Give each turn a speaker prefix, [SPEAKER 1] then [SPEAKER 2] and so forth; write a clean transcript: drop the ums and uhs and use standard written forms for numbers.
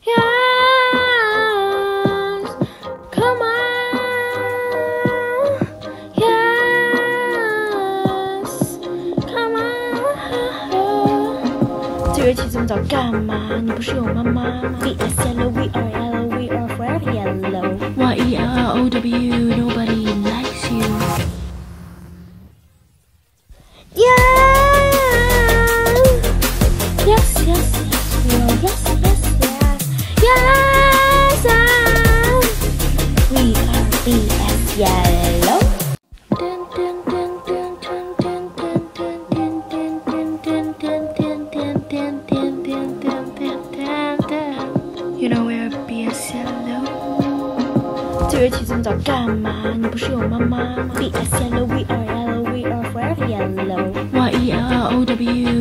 [SPEAKER 1] Yes, come on. Yes, come on.这乐器这么早干嘛？你不是有妈妈吗 ？B.S Yellow, we are yellow, we are forever yellow. Y-E-L-L-O-W, nobody likes you. Yes, yes, yes, we are. Yes, yes, yes, yes. We are B.S Yellow. You know we're B.S Yellow. 这乐器这么早干嘛？你不是有妈妈吗 ？B.S Yellow, we are yellow, we are forever yellow. Y-E-L-L-O-W,